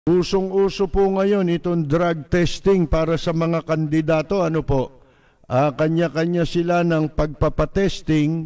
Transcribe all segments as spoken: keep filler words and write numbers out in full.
Usong-uso po ngayon itong drug testing para sa mga kandidato. Ano po? Uh, kanya-kanya sila ng pagpapatesting.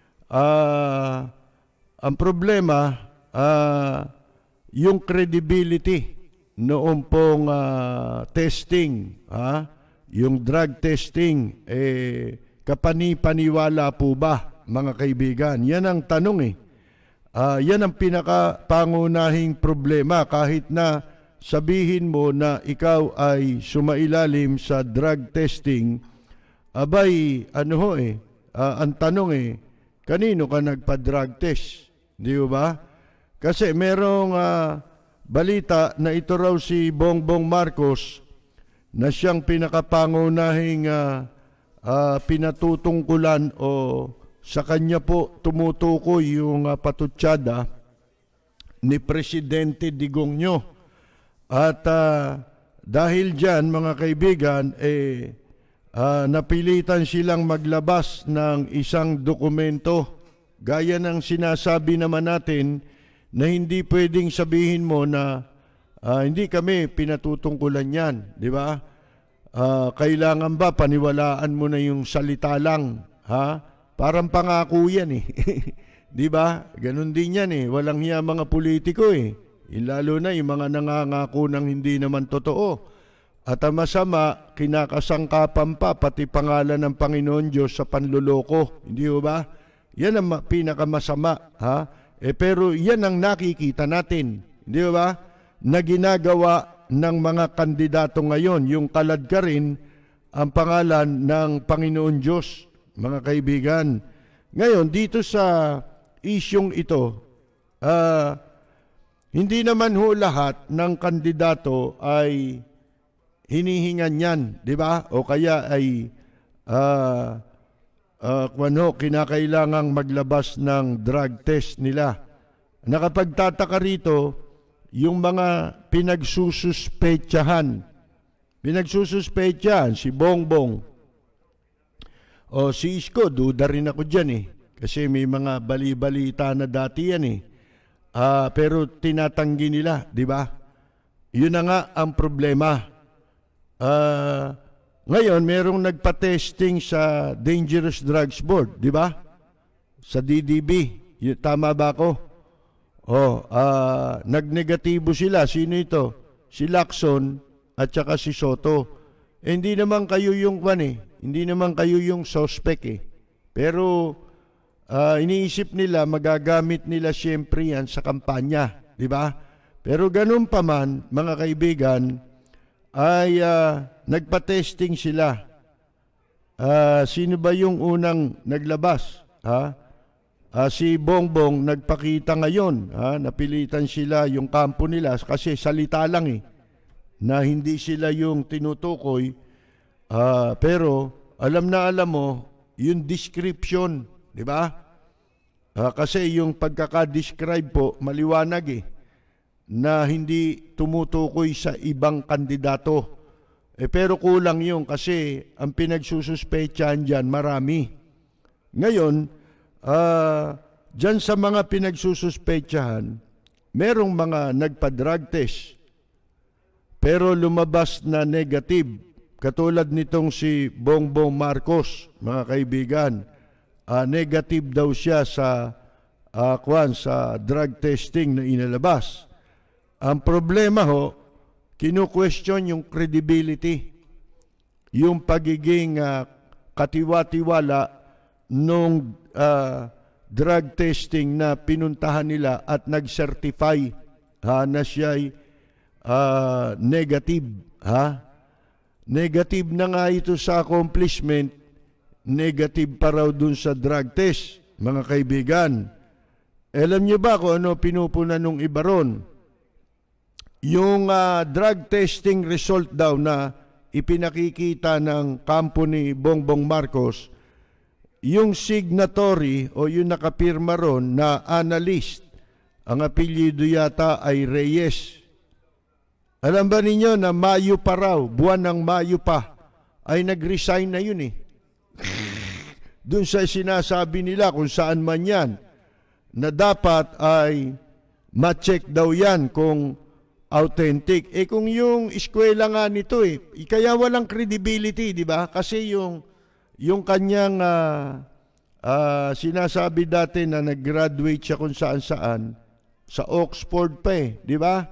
Uh, ang problema, uh, yung credibility noong pong uh, testing, ha? Yung drug testing, eh, kapani-paniwala po ba, mga kaibigan? Yan ang tanong eh. Uh, yan ang pinakapangunahing problema. Kahit na sabihin mo na ikaw ay sumailalim sa drug testing, abay, ano ho eh, uh, ang tanong eh, kanino ka nagpa-drug test? Di ba? Kasi merong uh, balita na ito raw si Bongbong Marcos na siyang pinakapangunahing uh, uh, pinatutungkulan o sa kanya po tumutukoy yung uh, patutsada ni Presidente Digongyo. At uh, dahil dyan, mga kaibigan, eh, uh, napilitan silang maglabas ng isang dokumento. Gaya ng sinasabi naman natin na hindi pwedeng sabihin mo na uh, hindi kami pinatutungkulan yan. Di ba? Uh, kailangan ba paniwalaan mo na yung salita lang? Ha? Parang pangako yan eh. Di ba? Ganun din yan eh. Walang hiya mga politiko eh. Lalo na yung mga nangangako ng hindi naman totoo. At ang masama, kinakasangkapan pa pati pangalan ng Panginoon Diyos sa panluloko. Hindi ba? Yan ang pinakamasama. Ha? Eh, pero yan ang nakikita natin. Hindi ba? Na ginagawa ng mga kandidato ngayon. Yung kalad ka rin ang pangalan ng Panginoon Diyos. Mga kaibigan, ngayon dito sa isyong ito, uh, hindi naman ho lahat ng kandidato ay hinihingan yan, di ba? O kaya ay uh, uh, ano, kinakailangang maglabas ng drug test nila. Nakapagtataka rito, yung mga pinagsususpetsahan, pinagsususpetsahan si Bongbong, o si Isko, duda rin ako dyan eh. Kasi may mga bali-balita na dati yan eh. Uh, pero tinatanggi nila, di ba? Yun na nga ang problema. Uh, ngayon, merong nagpa-testing sa Dangerous Drugs Board, di ba? Sa D D B. Y tama ba ako? Oh, uh, nagnegatibo sila. Sino ito? Si Lacson at saka si Soto. Eh, hindi naman kayo yung kwan eh. Hindi naman kayo yung suspect eh. Pero uh, iniisip nila, magagamit nila siyempre yan sa kampanya. Di ba? Pero ganun pa man, mga kaibigan, ay uh, nagpa-testing sila. Uh, sino ba yung unang naglabas? Ha? Uh, si Bongbong nagpakita ngayon. Ha? Napilitan sila yung kampo nila kasi salita lang eh. Na hindi sila yung tinutukoy. Uh, pero alam na alam mo yung description, di ba? Uh, kasi yung pagkaka-describe po maliwanag eh na hindi tumutukoy sa ibang kandidato. Eh, pero kulang yung kasi ang pinagsususpetsahan dyan marami. Ngayon, uh, dyan sa mga pinagsususpetsahan, merong mga nagpa-drug test pero lumabas na negative. Katulad nitong si Bongbong Marcos, mga kaibigan, uh, negative daw siya sa uh, kwan, sa drug testing na inalabas. Ang problema ho, kinu-question yung credibility, yung pagiging uh, katiwa-tiwala nung uh, drug testing na pinuntahan nila at nag-certify ha, na siya'y uh, negative, ha? Negative na nga ito sa accomplishment, negative pa raw dun sa drug test, mga kaibigan. Alam niyo ba kung ano pinupunan nung iba ron? Yung uh, drug testing result daw na ipinakikita ng kampo ni Bongbong Marcos, yung signatory o yung nakapirma ron na analyst, ang apelyido yata ay Reyes. Alam ba ninyo na Mayo pa raw, buwan ng Mayo pa, ay nag-resign na yun eh. Doon sa sinasabi nila kung saan man yan, na dapat ay ma-check daw yan kung authentic. Eh kung yung eskwela nga nito eh, kaya walang credibility, di ba? Kasi yung, yung kanyang uh, uh, sinasabi dati na nag-graduate siya kung saan-saan, sa Oxford pa eh, di ba?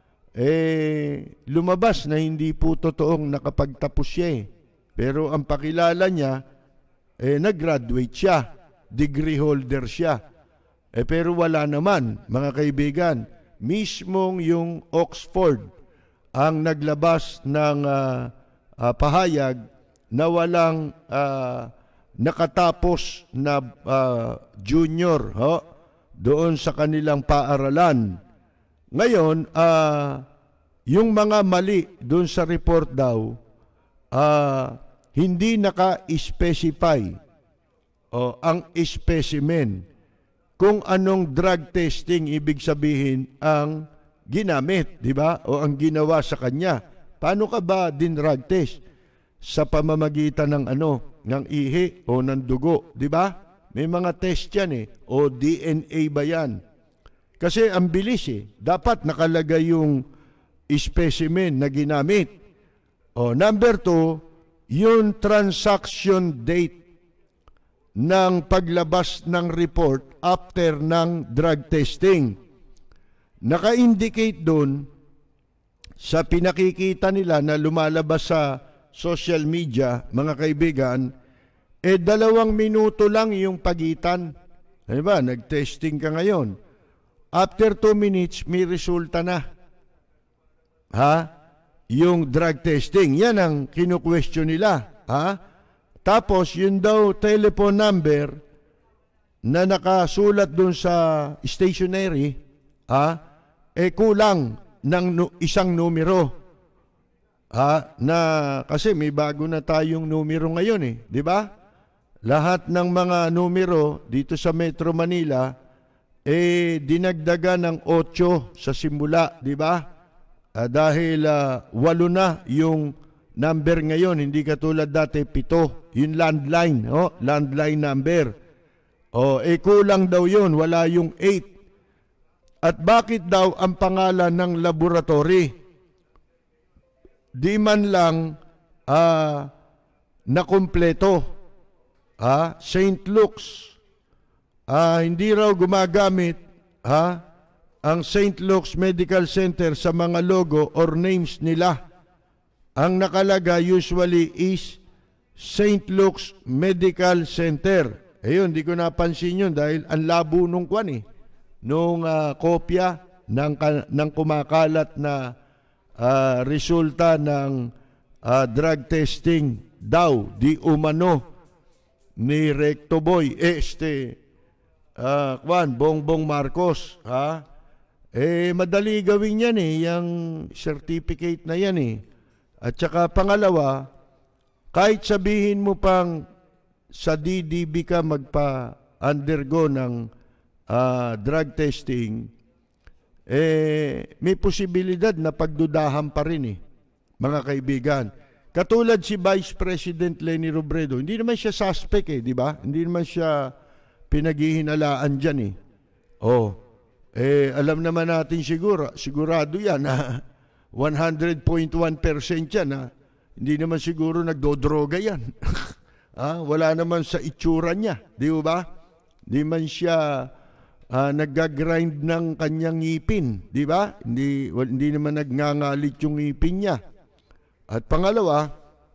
Eh, lumabas na hindi po totoong nakapagtapos siya eh. Pero ang pakilala niya, eh, nag-graduate siya, degree holder siya. Eh, pero wala naman, mga kaibigan. Mismong yung Oxford ang naglabas ng uh, uh, pahayag na walang uh, nakatapos na uh, junior ho, doon sa kanilang paaralan. Ngayon, uh, yung mga mali doon sa report daw, uh, hindi naka-specify o ang specimen kung anong drug testing ibig sabihin ang ginamit, di ba? O ang ginawa sa kanya. Paano ka ba din drug test? Sa pamamagitan ng ano, ng ihi o ng dugo, di ba? May mga test yan eh. O D N A ba yan? Kasi ang bilis eh. Dapat nakalagay yung specimen na ginamit. O number two, yung transaction date ng paglabas ng report after ng drug testing. Naka-indicate doon sa pinakikita nila na lumalabas sa social media, mga kaibigan, eh dalawang minuto lang yung pagitan. Diba? Nag-testing ka ngayon. After two minutes, may resulta na. Ha? Yung drug testing. Yan ang kinu-question nila. Ha? Tapos, yun daw telephone number na nakasulat dun sa stationery, ah, eh kulang ng nu- isang numero. Ah, na, kasi may bago na tayong numero ngayon eh, di ba? Lahat ng mga numero dito sa Metro Manila, eh dinagdagan ng otso sa simula, di ba? Ah, dahil ah, walo na yung number ngayon, hindi katulad dati, pito. Yung landline, oh, landline number. Oh, eh kulang daw yun, wala yung eight. At bakit daw ang pangalan ng laboratory? Di man lang uh, nakumpleto. Ah, Saint Luke's. Ah, hindi raw gumagamit ah, ang Saint Luke's Medical Center sa mga logo or names nila. Ang nakalagay usually is Saint Luke's Medical Center. Ayun, di ko napansin yun dahil ang labo nung kwan eh. Nung uh, kopya ng, ng kumakalat na uh, resulta ng uh, drug testing daw, di umano, ni Recto Boy, eh, este, uh, kwan, Bongbong Marcos, ha? Eh, madali gawin yan eh, yung certificate na yan eh. At saka pangalawa, kahit sabihin mo pang sa D D B ka magpa-undergo ng uh, drug testing, eh, may posibilidad na pagdudahan pa rin eh, mga kaibigan. Katulad si Vice President Leni Robredo, hindi naman siya suspect eh, di ba? Hindi naman siya pinaghihinalaan dyan eh. Oh, eh, alam naman natin siguro, sigurado yan na one hundred point one percent yan ha. Hindi naman siguro nagdodroga yan. ah, wala naman sa itsura niya. Di ba? Hindi man siya uh, nag-grind ng kanyang ngipin. Di ba? Hindi, hindi naman nagngangalit yung ngipin niya. At pangalawa,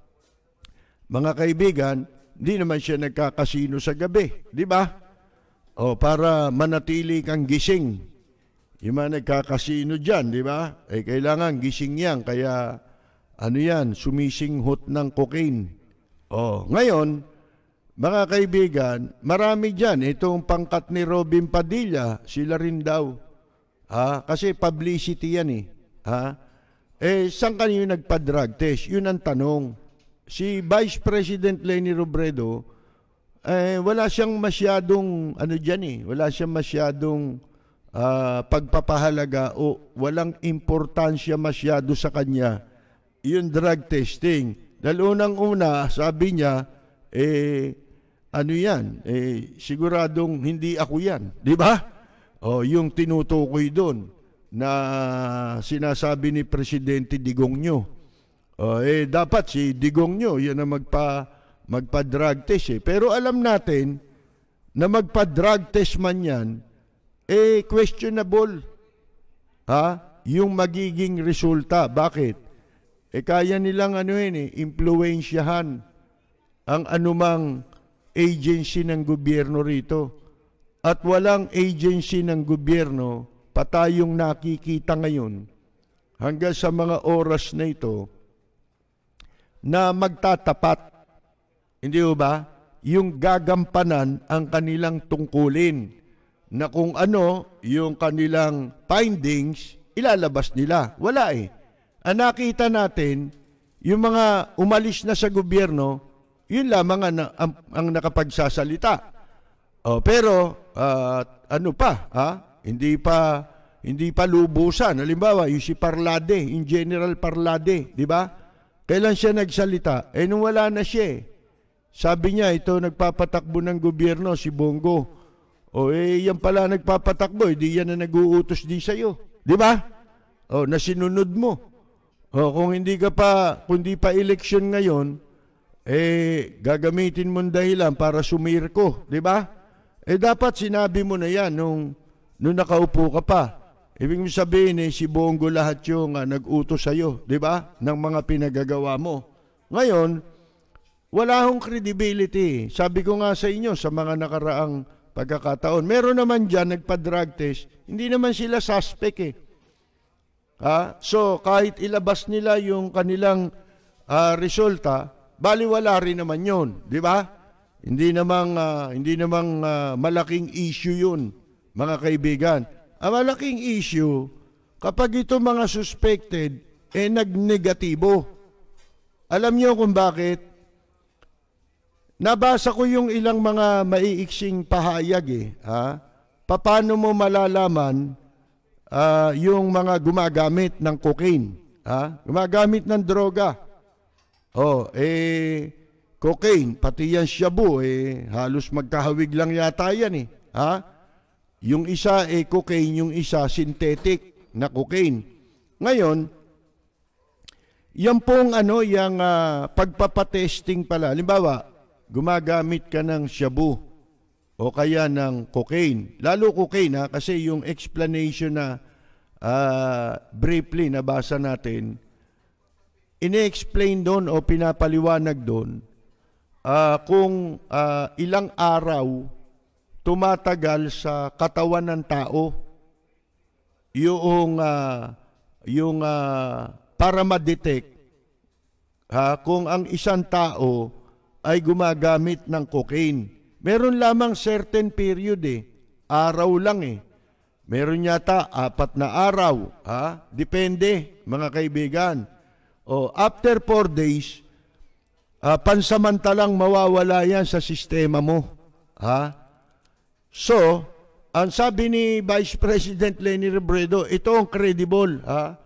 mga kaibigan, hindi naman siya nagkakasino sa gabi. Di ba? O, para manatili kang gising. Yung mga nagkakasino dyan, di ba? Eh, kailangan gising yan. Kaya, ano yan, sumisinghot ng cocaine. O, ngayon, mga kaibigan, marami dyan. Itong pangkat ni Robin Padilla, sila rin daw. Ha? Kasi publicity yan eh. Ha? Eh, saan kanyo nagpa-drug test? Yun ang tanong. Si Vice President Leni Robredo, eh, wala siyang masyadong, ano dyan eh, wala siyang masyadong uh, pagpapahalaga o walang importansya masyado sa kanya yung drug testing. Dahil unang-una, sabi niya, eh, ano yan, eh, siguradong hindi ako yan. Di ba? O, yung tinutukoy doon na sinasabi ni Presidente Digong nyo. Uh, eh, dapat si Digong nyo, yan ang magpa, magpa-drug test eh. Pero alam natin na magpa-drug test man yan, eh, questionable. Ha? Yung magiging resulta. Bakit? Eh, kaya nilang ano yun eh, impluensyahan ang anumang agency ng gobyerno rito. At walang agency ng gobyerno pa tayong nakikita ngayon hanggang sa mga oras na ito na magtatapat, hindi ba? Yung gagampanan ang kanilang tungkulin na kung ano yung kanilang findings, ilalabas nila. Wala eh. Ang nakita natin, yung mga umalis na sa gobyerno, yun lamang ang, ang, ang nakapagsasalita. Oh, pero, uh, ano pa, ha? Hindi pa, hindi pa lubusan. Halimbawa, yung si Parlade, in General Parlade, di ba? Kailan siya nagsalita? Eh, nung wala na siya eh. Sabi niya, ito nagpapatakbo ng gobyerno, si Bongo. O eh, yan pala nagpapatakbo, hindi yan na nag-uutos di sa'yo. Di ba? O, nasinunod mo. O, kung hindi ka pa, kung di pa eleksyon ngayon, eh, gagamitin mo dahilan para sumirko. Di ba? Eh, dapat sinabi mo na yan nung, nung nakaupo ka pa. Ibig sabihin eh, si Bongo lahat yung uh, nag-utos sa'yo, di ba? Ng mga pinagagawa mo. Ngayon, wala hong credibility. Sabi ko nga sa inyo, sa mga nakaraang pagkakataon, meron naman dyan, nagpa-drug test, hindi naman sila suspect eh. Ha? So, kahit ilabas nila yung kanilang uh, resulta, baliwala rin naman yun, di ba? Hindi namang, uh, hindi namang uh, malaking issue yun, mga kaibigan. Ang malaking issue, kapag ito mga suspected, eh nag-negatibo. Alam niyo kung bakit? Nabasa ko yung ilang mga maiiksing pahayag eh. Ha? Paano mo malalaman uh, yung mga gumagamit ng cocaine? Ha? Gumagamit ng droga. Oh, eh, cocaine, pati yan shabu, eh, halos magkahawig lang yata yan eh. Ha? Yung isa eh cocaine, yung isa synthetic na cocaine. Ngayon, yan pong ano, yung uh, pagpapatesting pala. Halimbawa, gumagamit ka ng shabu o kaya ng cocaine. Lalo cocaine ha, kasi yung explanation na uh, briefly nabasa natin, ine-explain doon o pinapaliwanag doon uh, kung uh, ilang araw tumatagal sa katawan ng tao yung uh, yung uh, para ma-detect ha, kung ang isang tao ay gumagamit ng cocaine. Meron lamang certain period eh, araw lang eh. Meron yata apat na araw, ha? Depende, mga kaibigan. O after four days, uh, pansamantalang mawawala yan sa sistema mo, ha? So, ang sabi ni Vice President Leni Robredo, ito ang credible. Ha?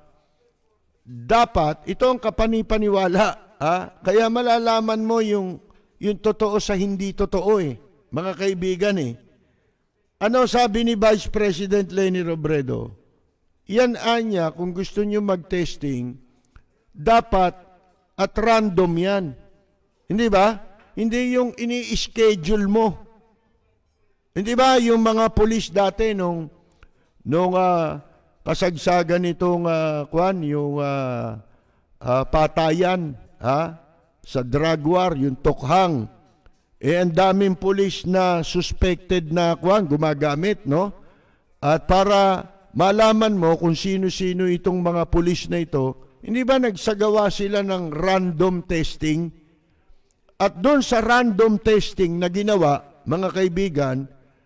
Dapat, ito ang kapanipaniwala. Ha? Kaya malalaman mo yung, yung totoo sa hindi totoo eh. Mga kaibigan eh. Ano sabi ni Vice President Leni Robredo? Yan anya, kung gusto nyo mag-testing, dapat at random yan. Hindi ba? Hindi yung ini-schedule mo. Hindi ba yung mga pulis dati nung nung uh, kasagsagan nitong uh, kwan yung uh, uh, patayan ha sa drug war, yung Tokhang, eh ang daming pulis na suspected na kwan gumagamit, no? At para malaman mo kung sino-sino itong mga pulis na ito, hindi ba nagsagawa sila ng random testing? At doon sa random testing na ginawa, mga kaibigan,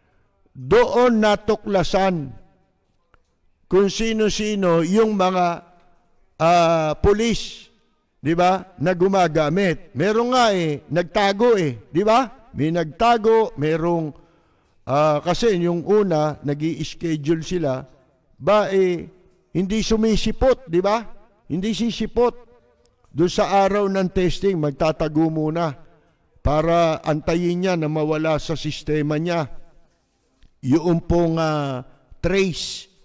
doon natuklasan kung sino-sino yung mga uh, pulis, di ba, na gumagamit. Meron nga eh, nagtago eh, di ba? May nagtago, merong, uh, kasi yung una, nag-i-schedule sila, ba eh, hindi sumisipot, di ba? Hindi sisipot. Doon sa araw ng testing, magtatago muna para antayin niya na mawala sa sistema niya yung pong uh, trace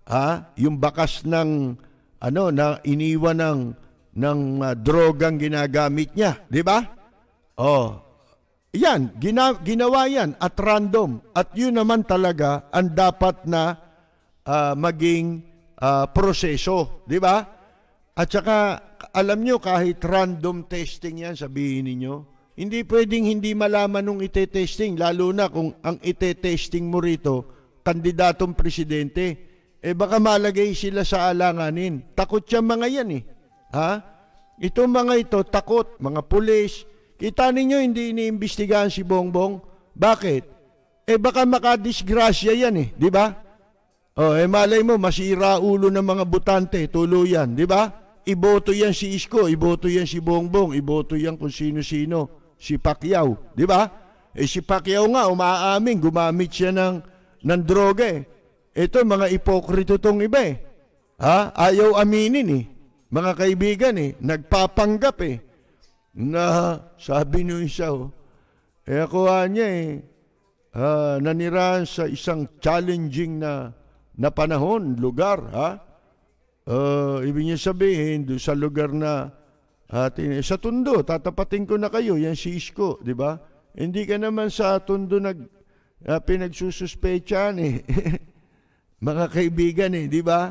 ha? Yung bakas ng ano na iniwan ng ng uh, drogang ginagamit niya, di ba? Oh. Yan, gina, ginawa yan at random. At yun naman talaga ang dapat na uh, maging uh, proseso, di ba? At saka, alam nyo, kahit random testing yan, sabihin ninyo, hindi pwedeng hindi malaman nung ite-testing, lalo na kung ang ite-testing mo rito, kandidatong presidente, eh baka malagay sila sa alanganin. Takot siya mga yan eh. Ha? Itong mga ito, takot, mga pulis. Kita ninyo, hindi iniimbestigahan si Bongbong. Bakit? Eh baka makadisgrasya yan eh, di ba? Oh, eh malay mo, masira ulo ng mga butante, tuluyan, di ba? Iboto yan si Isko, iboto yan si Bongbong, iboto yan kung sino-sino, si Pacquiao, di ba? Eh si Pacquiao nga, umaamin, gumamit siya ng, ng droga eh. Ito, mga ipokrito tong iba eh. Ha? Ayaw aminin eh. Mga kaibigan eh, nagpapanggap eh. Na sabi nyo isa oh, eh ako niya eh, uh, nanirahan sa isang challenging na, na panahon, lugar, ha? Uh, ibig niya sabihin, doon sa lugar na, atin, sa Tondo, tatapatin ko na kayo, yan si Isko, di ba? Hindi ka naman sa Tondo nag, uh, pinagsususpetsahan eh. Mga kaibigan eh, di ba?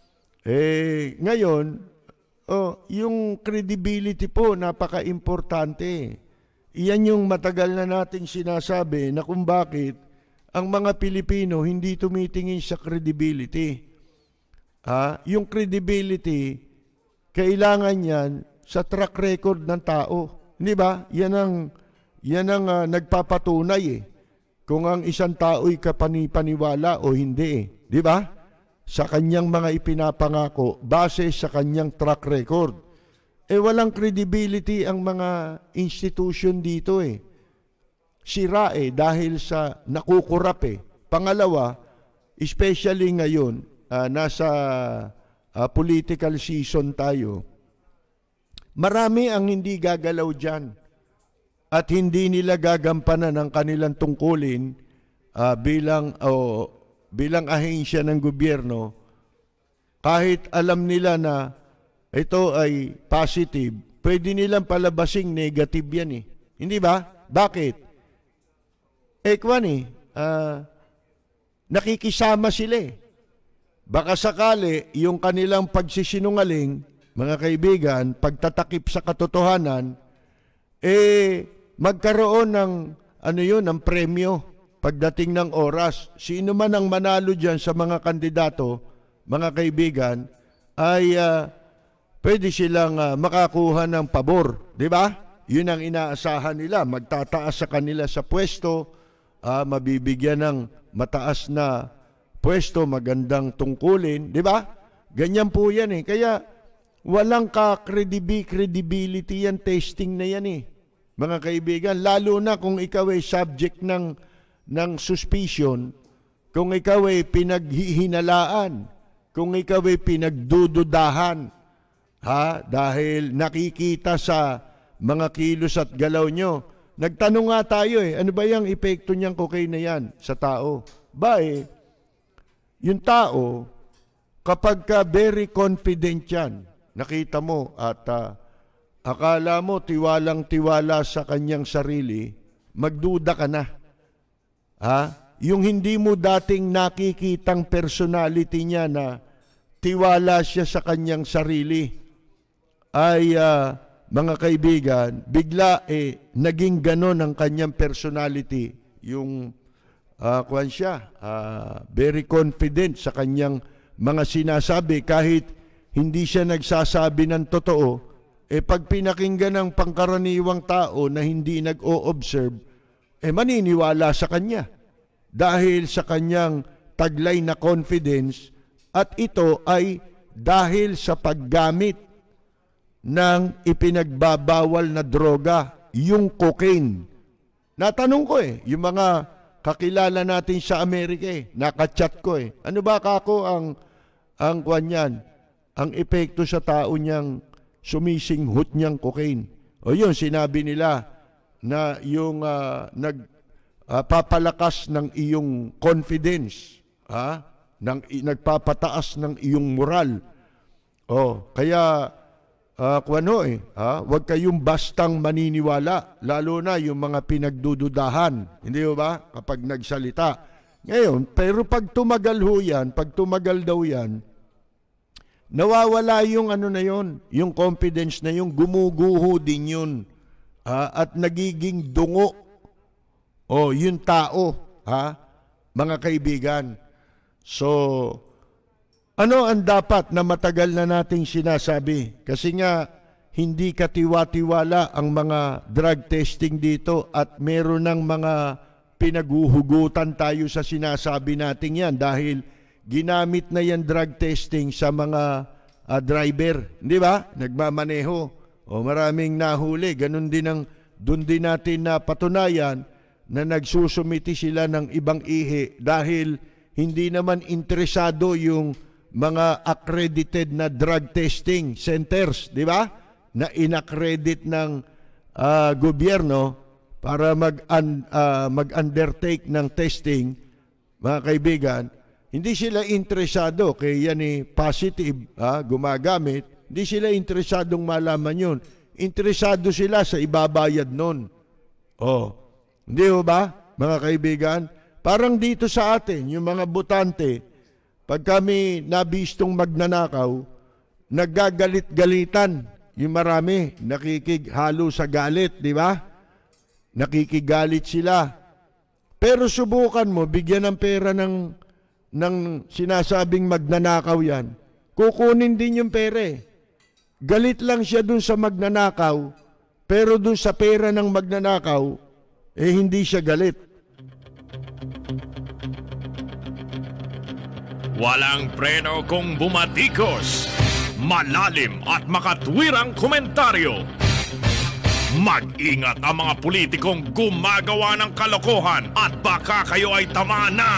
Eh, ngayon, oh, yung credibility po, napaka-importante. Iyan yung matagal na nating sinasabi na kung bakit ang mga Pilipino hindi tumitingin sa credibility. Ha? Yung credibility, kailangan yan sa track record ng tao. Hindi ba? Yan ang, yan ang uh, nagpapatunay eh. Kung ang isang tao'y kapanipaniwala o hindi eh. Di ba? Sa kanyang mga ipinapangako, base sa kanyang track record. Eh walang credibility ang mga institution dito eh. Sira eh dahil sa nakukurap eh. Pangalawa, especially ngayon, Uh, nasa uh, political season tayo, marami ang hindi gagalaw dyan at hindi nila gagampanan ang kanilang tungkulin uh, bilang, oh, bilang ahensya ng gobyerno kahit alam nila na ito ay positive, pwede nilang palabasing negative yan eh. Hindi ba? Bakit? Eh, kwan eh, uh, nakikisama sila eh. Baka sakali yung kanilang pagsisinungaling, mga kaibigan, pagtatakip sa katotohanan, eh magkaroon ng ano yun, ng premyo pagdating ng oras. Sino man ang manalo dyan sa mga kandidato, mga kaibigan, ay uh, pwede silang uh, makakuha ng pabor, di ba? Yun ang inaasahan nila, magtataas sa kanila sa pwesto, uh, mabibigyan ng mataas na pwesto, magandang tungkulin, di ba? Ganyan po yan eh. Kaya walang ka-credibility yan, testing na yan eh. Mga kaibigan, lalo na kung ikaw ay subject ng, ng suspicion, kung ikaw ay pinaghihinalaan, kung ikaw ay pinagdududahan, ha? Dahil nakikita sa mga kilos at galaw nyo. Nagtanong nga tayo eh, ano ba yung epekto niyang cocaine na yan sa tao? Ba eh, yung tao, kapag ka very confident yan, nakita mo at uh, akala mo tiwalang-tiwala sa kanyang sarili, magduda ka na. Ha? Yung hindi mo dating nakikitang personality niya na tiwala siya sa kanyang sarili, ay uh, mga kaibigan, bigla eh, naging ganon ang kanyang personality, yung Uh, kuwan siya, uh, very confident sa kanyang mga sinasabi kahit hindi siya nagsasabi ng totoo, eh pag pinakinggan ng pangkaraniwang tao na hindi nag-o-observe, eh maniniwala sa kanya dahil sa kanyang taglay na confidence at ito ay dahil sa paggamit ng ipinagbabawal na droga, yung cocaine. Natanong ko eh, yung mga kakilala natin sa Amerika eh, nakachat ko eh. Ano ba kako ang ang kwan yan, ang epekto sa tao niyang sumisinghot niyang cocaine? O yun, sinabi nila na yung uh, nagpapalakas uh, ng iyong confidence, ha? ng, nagpapataas ng iyong moral. Oh, kaya uh, kung ano eh, ha? Huwag kayong bastang maniniwala, lalo na yung mga pinagdududahan, hindi ba? Kapag nagsalita. Ngayon, pero pag tumagal ho yan, pag tumagal daw yan, nawawala yung ano na yon, yung confidence na yung gumuguho din yun. Ha? At nagiging dungo. O, yung tao, ha? Mga kaibigan. So, ano ang dapat na matagal na nating sinasabi? Kasi nga, hindi katiwa-tiwala ang mga drug testing dito at meron ng mga pinaguhugutan tayo sa sinasabi natin yan dahil ginamit na yan drug testing sa mga uh, driver. Di ba? Nagmamaneho. O maraming nahuli. Ganun din ang, dun din natin na patunayan na nagsusumiti sila ng ibang ihi dahil hindi naman interesado yung mga accredited na drug testing centers, di ba? Na inaccredit ng uh, gobyerno para mag un, uh, mag-undertake ng testing, mga kaibigan. Hindi sila interesado kaya yan eh, positive, ha, gumagamit. Hindi sila interesadong malaman yun. Interesado sila sa ibabayad nun. Oh. Hindi ho ba, mga kaibigan? Parang dito sa atin, yung mga botante, pag kami nabistong magnanakaw, naggagalit-galitan. Yung marami, nakikighalo sa galit, di ba? Nakikigalit sila. Pero subukan mo, bigyan ng pera ng, ng sinasabing magnanakaw yan. Kukunin din yung pera. Galit lang siya dun sa magnanakaw, pero dun sa pera ng magnanakaw, eh hindi siya galit. Walang preno kung bumatikos, malalim at makatwirang komentaryo. Mag-ingat ang mga politikong gumagawa ng kalokohan at baka kayo ay tamaan ng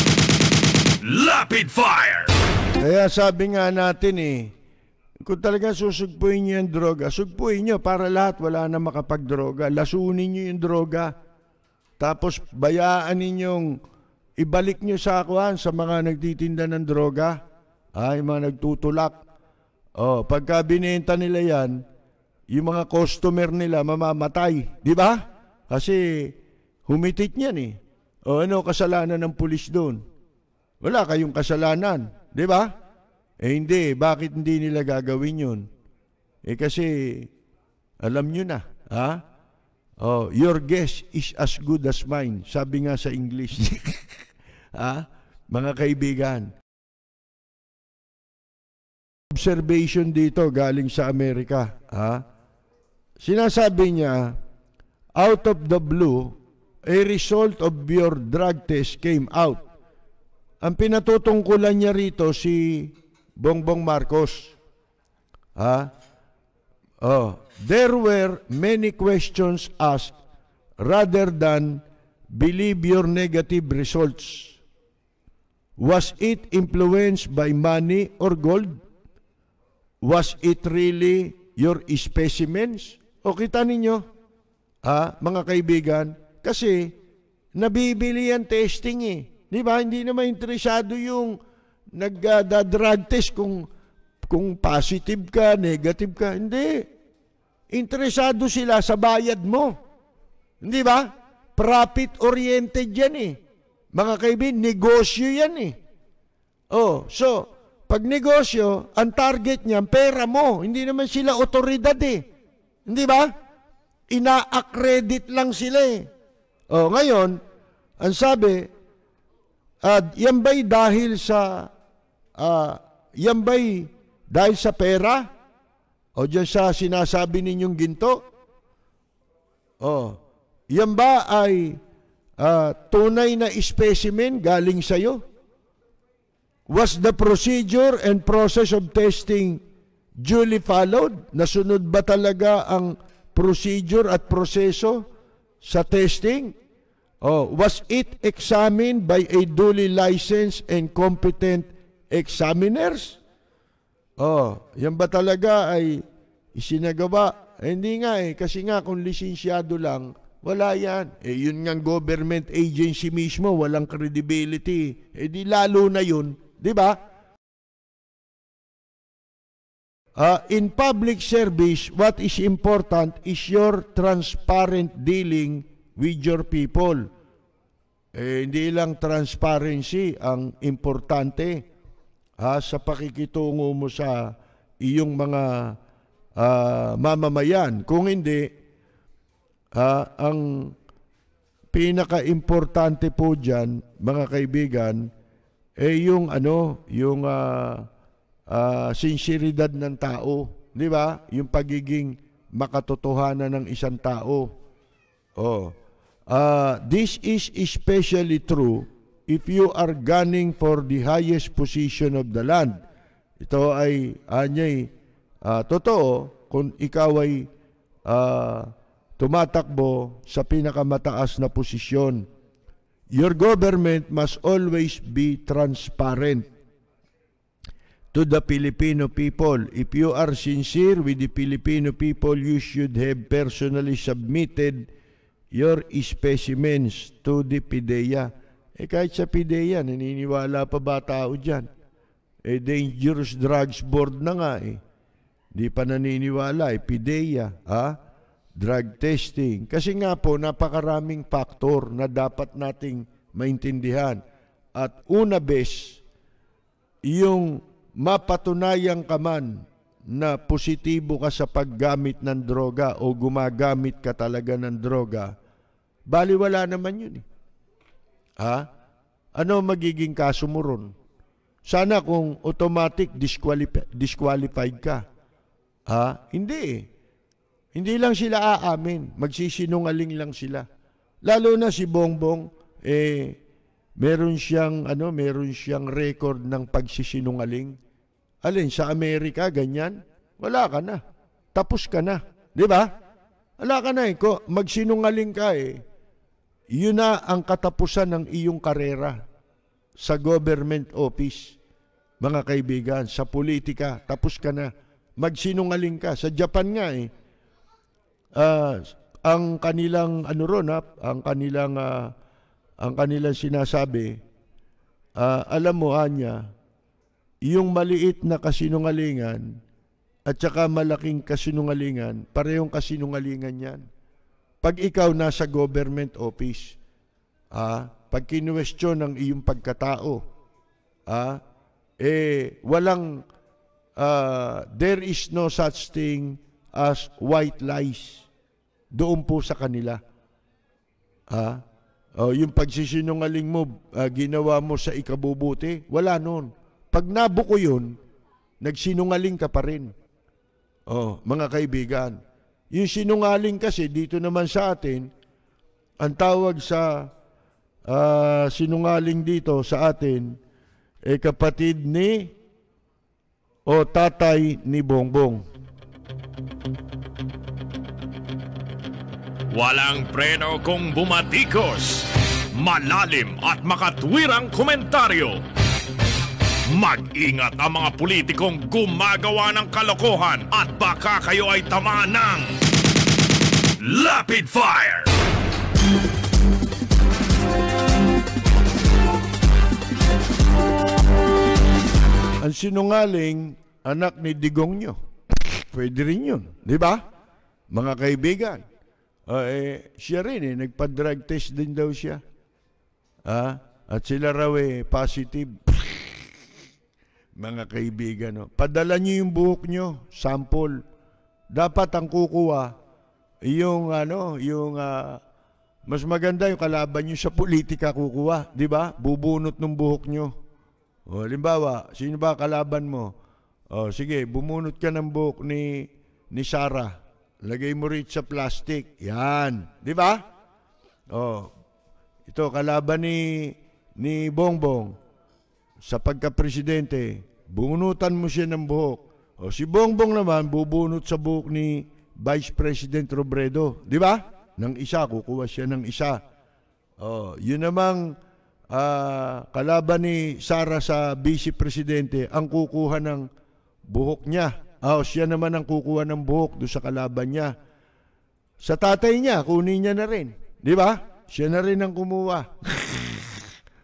Rapid Fire! Kaya sabi nga natin eh, kung talaga susugpuin nyo yung droga, sugpuin nyo para lahat wala na makapagdroga. Lasunin nyo yung droga. Tapos bayaan ninyong ibalik nyo sa akuan sa mga nagtitinda ng droga. Ay, mga nagtutulak. Oh, pagka binenta nila yan, yung mga customer nila mamamatay. Di ba? Kasi humitit niyan eh. O ano kasalanan ng pulis doon? Wala kayong kasalanan. Di ba? Eh hindi, bakit hindi nila gagawin yun? Eh kasi, alam nyo na, ha? Oh, your guess is as good as mine. Sabi nga sa English. Ha? Mga kaibigan. Observation dito galing sa Amerika. Ha? Sinasabi niya, out of the blue, a result of your drug test came out. Ang pinatutungkulan niya rito si Bongbong Marcos. Ah, oh, there were many questions asked rather than believe your negative results. Was it influenced by money or gold? Was it really your specimens? O kita ninyo, ah, mga kaibigan, kasi nabibili yan testing eh. Di ba? Hindi naman interesado yung nagda-drug test kung, kung positive ka, negative ka. Hindi. Interesado sila sa bayad mo. Hindi ba? Profit-oriented yan eh. Mga kaibigan, negosyo yan eh. Oh, so, pag negosyo, ang target niya, pera mo. Hindi naman sila otoridad eh. Hindi ba? Ina-accredit lang sila eh. Oh, ngayon, ang sabi, uh, yan ba'y dahil sa Uh, yan ba'y dahil sa pera? O dyan sa sinasabi ninyong ginto? O, yan ba ay uh, tunay na specimen galing sa'yo? Was the procedure and process of testing duly followed? Nasunod ba talaga ang procedure at proseso sa testing? O, was it examined by a duly licensed and competent examiners? Oh, yan ba talaga ay isinagawa? Eh, hindi nga eh, kasi nga kung lisensyado lang, wala yan. Eh, yun nga government agency mismo, walang credibility. Eh, di lalo na yun, Di ba? Uh, in public service, what is important is your transparent dealing with your people. Eh, hindi lang transparency ang importante ha, sa pakikitungo mo sa iyong mga uh, mamamayan. Kung hindi, uh, ang pinaka-importante po dyan, mga kaibigan, eh yung ano, yung uh, uh, sinseridad ng tao, di ba? Yung pagiging makatotohanan ng isang tao. Oh. Uh, this is especially true if you are gunning for the highest position of the land. Ito ay anyay uh, totoo kung ikaw ay uh, tumatakbo sa pinakamataas na posisyon. Your government must always be transparent to the Filipino people. If you are sincere with the Filipino people, you should have personally submitted your specimens to the PIDEA. Eh kahit sa PIDEA, naniniwala pa ba tao dyan? Eh Dangerous Drugs Board na nga eh. Di pa naniniwala eh, PIDEA, ha? Drug testing. Kasi nga po, napakaraming faktor na dapat nating maintindihan. At una bes, yung mapatunayan ka man na positibo ka sa paggamit ng droga o gumagamit ka talaga ng droga, baliwala naman yun eh. Ha? Ano magiging kaso mo ron? Sana kung automatic disqualif- disqualified ka. Ha? Hindi eh. Hindi lang sila aamin. Magsisinungaling lang sila. Lalo na si Bongbong, eh, meron siyang, ano, meron siyang record ng pagsisinungaling. Alin, sa Amerika, ganyan? Wala ka na. Tapos ka na. Di ba? Wala ka na eh. Magsinungaling ka eh. Yun na ang katapusan ng iyong karera sa government office, mga kaibigan, sa politika, tapos ka na. Magsinungaling ka. Sa Japan nga eh, uh, ang kanilang, ano ron ha, ang kanilang, uh, ang kanilang sinasabi, uh, alam mo, Anya, yung maliit na kasinungalingan at saka malaking kasinungalingan, parehong kasinungalingan yan. Pag ikaw nasa government office, ah, pag kinuwestiyon ng iyong pagkatao, ah, eh, walang, uh, there is no such thing as white lies. Doon po sa kanila. Ah, oh, yung pagsisinungaling mo, uh, ginawa mo sa ikabubuti, wala noon. Pag nabuko yun, nagsinungaling ka pa rin. Oh, mga kaibigan, yung sinungaling kasi dito naman sa atin, ang tawag sa uh, sinungaling dito sa atin, eh kapatid ni o tatay ni Bongbong. Walang preno kung bumatikos, malalim at makatwirang komentaryo. Mag-ingat ang mga politikong gumagawa ng kalokohan at baka kayo ay tamaan ng Rapid Fire! Ang sinungaling, anak ni Digong nyo. Pwede rin yun, di ba? Mga kaibigan. Uh, eh, siya rin eh, nagpa-drug test din daw siya. Ah, at sila raw eh, positive. Mga kaibigan, no? Padala niyo yung buhok nyo, sample. Dapat ang kukuha, yung ano, yung uh, mas maganda yung kalaban nyo sa politika kukuha, di ba? Bubunot ng buhok nyo. O, halimbawa, sino ba kalaban mo? O, sige, bumunot ka ng buhok ni, ni Sarah. Lagay mo rin sa plastic. Yan, di ba? O, ito, kalaban ni, ni Bongbong. Sa pagka-presidente, bunutan mo siya ng buhok. O si Bongbong naman, bubunot sa buhok ni Vice President Robredo. Di ba? Nang isa, kukuha siya ng isa. O, yun namang uh, kalaban ni Sara sa Vice Presidente, ang kukuha ng buhok niya. O, siya naman ang kukuha ng buhok doon sa kalaban niya. Sa tatay niya, kunin niya na rin. Di ba? Siya na rin ang kumuha.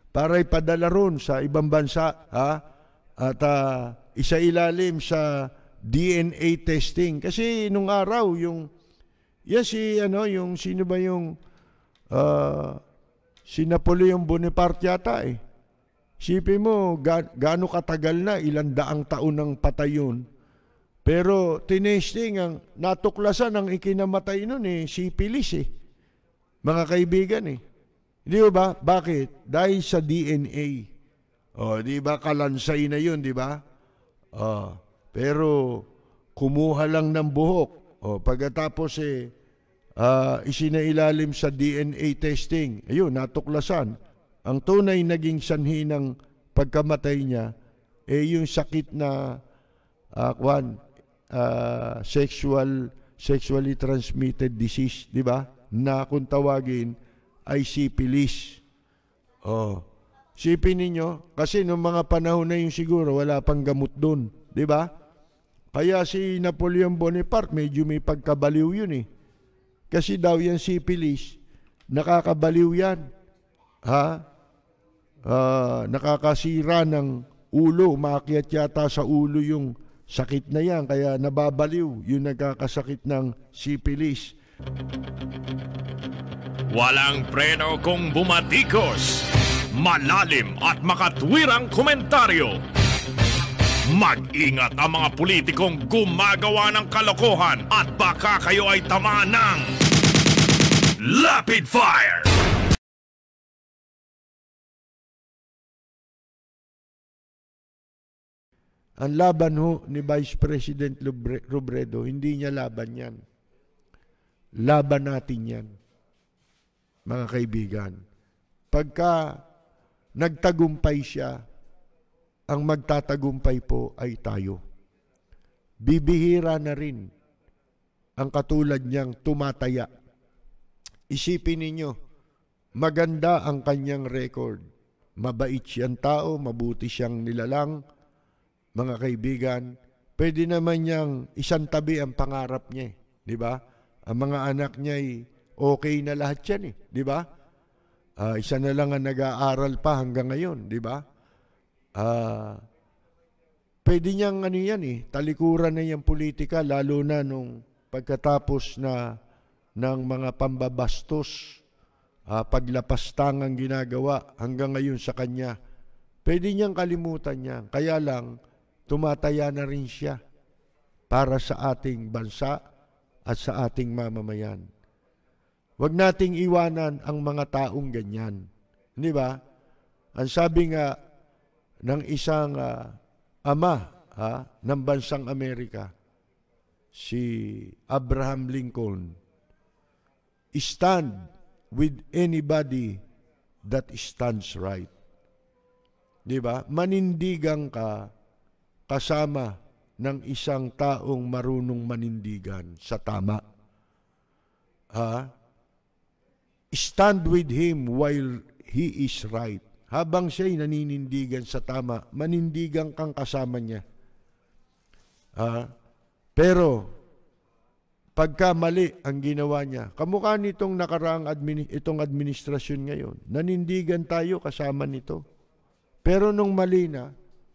para ipadala ron sa ibang bansa, ha? At uh, isailalim sa D N A testing. Kasi nung araw, yung, yan si, ano, yung, sino ba yung, uh, si Napoleon Bonaparte yata eh. Sipin mo, ga, gaano katagal na, ilang daang taon ng patay yun. Pero tinesting, ang natuklasan ang ikinamatay nun eh, syphilis eh. Mga kaibigan eh. Di ba? Bakit? Dahil sa D N A. O, di ba? Kalansay na yun, di ba? O, pero kumuha lang ng buhok. O, pagkatapos eh, uh, isinailalim sa D N A testing. Ayun, natuklasan. Ang tunay naging sanhi ng pagkamatay niya, eh yung sakit na uh, kwan, uh, sexual, sexually transmitted disease, di ba? Na kung tawagin ay syphilis. Oh. Sipin ninyo, kasi noong mga panahon na yun siguro, wala pang gamot doon. Di ba? Kaya si Napoleon Bonaparte, medyo may pagkabaliw yun eh. Kasi daw yan syphilis, nakakabaliw yan. Ha? Uh, nakakasira ng ulo, umakyat yata sa ulo yung sakit na yan, kaya nababaliw yung nagkakasakit ng syphilis. Walang preno kung bumatikos, malalim at makatwirang komentaryo. Mag-ingat ang mga politikong gumagawa ng kalokohan at baka kayo ay tamaan ng Lapid Fire! Ang laban ho ni Vice President Robredo, hindi niya laban yan. Laban natin yan, mga kaibigan. Pagka nagtagumpay siya, ang magtatagumpay po ay tayo. Bibihira na rin ang katulad niyang tumataya. Isipin ninyo, maganda ang kanyang record. Mabait siyang tao, mabuti siyang nilalang. Mga kaibigan, pwede naman niyang isang tabi ang pangarap niya, di ba? Ang mga anak niya ay okay na lahat yan, eh, di ba? Uh, isa na lang ang nag-aaral pa hanggang ngayon, di ba? Uh, pwede niyang ano yan eh, talikuran na yung politika, lalo na nung pagkatapos na ng mga pambabastos, uh, paglapastangang ginagawa hanggang ngayon sa kanya. Pwede niyang kalimutan niya, kaya lang, tumataya na rin siya para sa ating bansa at sa ating mamamayan. Huwag nating iwanan ang mga taong ganyan. Hindi ba? Ang sabi nga ng isang uh, ama ha, ng bansang Amerika, si Abraham Lincoln, stand with anybody that stands right. Di ba? Manindigan ka kasama ng isang taong marunong manindigan sa tama. Ha? Stand with him while he is right. Habang siya'y naninindigan sa tama, manindigan kang kasama niya. Ha? Pero, pagka mali ang ginawa niya, kamukha nitong nakaraang admini- itong administrasyon ngayon, nanindigan tayo kasama nito. Pero nung mali na,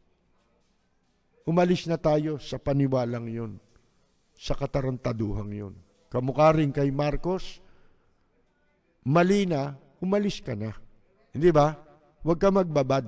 umalis na tayo sa paniwalang yun, sa katarantaduhang yun. Kamukha rin kay Marcos, mali na, umalis ka na. Hindi ba? Huwag ka magbabad.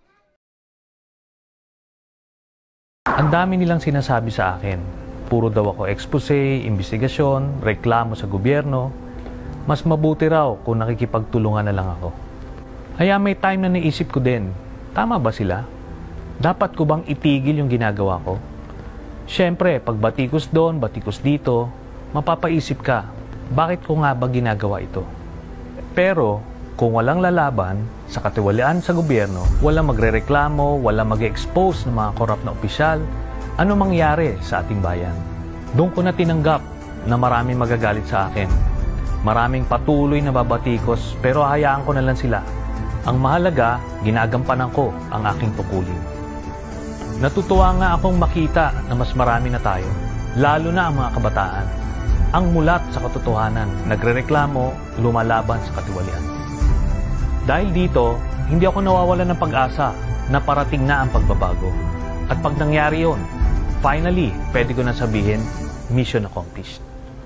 Ang dami nilang sinasabi sa akin. Puro daw ako expose, investigasyon, reklamo sa gobyerno. Mas mabuti raw kung nakikipagtulungan na lang ako. Kaya may time na naisip ko din, tama ba sila? Dapat ko bang itigil yung ginagawa ko? Siyempre, pag batikos doon, batikos dito, mapapaisip ka, bakit ko nga ba ginagawa ito? Pero, kung walang lalaban sa katiwalian sa gobyerno, walang magrereklamo, walang mag-expose ng mga korap na opisyal, ano mangyari sa ating bayan? Doon ko na tinanggap na maraming magagalit sa akin. Maraming patuloy na babatikos, pero hayaan ko na lang sila. Ang mahalaga, ginagampanan ko ang aking tukulin. Natutuwa nga akong makita na mas marami na tayo, lalo na ang mga kabataan. Ang mulat sa katotohanan, nagrereklamo, lumalaban sa katiwalian. Dahil dito, hindi ako nawawalan ng pag-asa na parating na ang pagbabago. At pag nangyari yun, finally, pwede ko na sabihin, mission accomplished.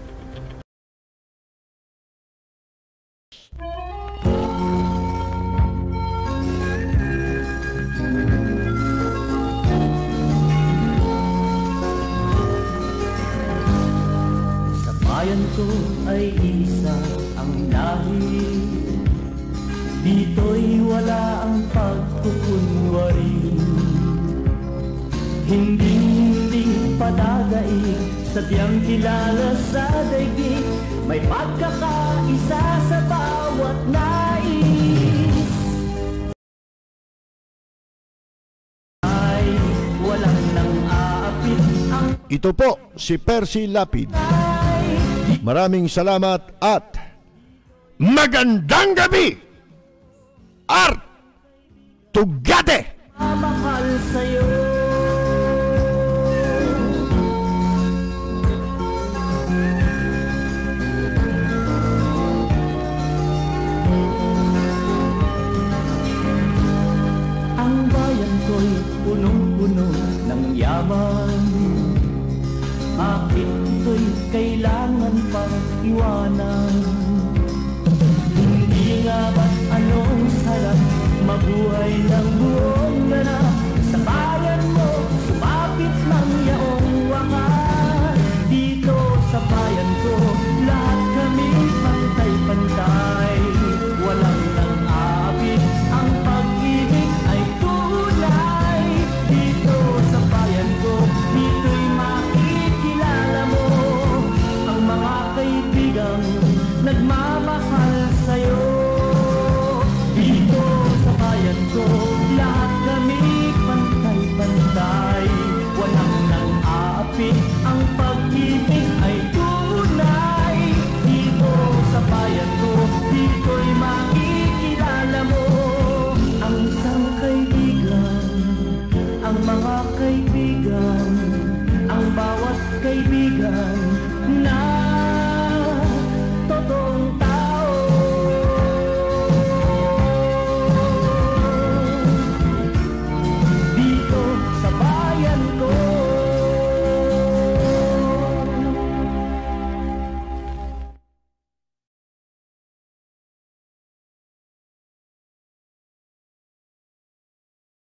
Sa bayan ko ay isa ang lahi, dito'y wala ang pagkukunwari. Hindi-hindi padagay, sadyang kilala sa daigdig, may pagkakaisa sa bawat nais. Ay walang nang aapit ang Ito po si Percy Lapid. Maraming salamat at magandang gabi! Art Tugade! mahal sa'yo. Ang bayan ko'y punong-puno ng yaman, bakit ito'y kailangan pang iwanan? Hindi nga ba't anong sarap mabuhay ng buong ganap sa bayan mo, sumapit ng yaong wakas. Dito sa bayan ko, lahat kami pantay-pantay, walang nang-aapit, ang pag-ibig ay tunay. Dito sa bayan ko, dito'y makikilala mo ang mga kaibigang nagmamahal sa'yo. Dito sa bayan ko, lahat kami pantay-pantay, walang nang-aapit, ang pag-ibig ay tunay. Dito sa bayan ko, dito'y makikilala mo ang isang kaibigan, ang mga kaibigan, ang bawat kaibigan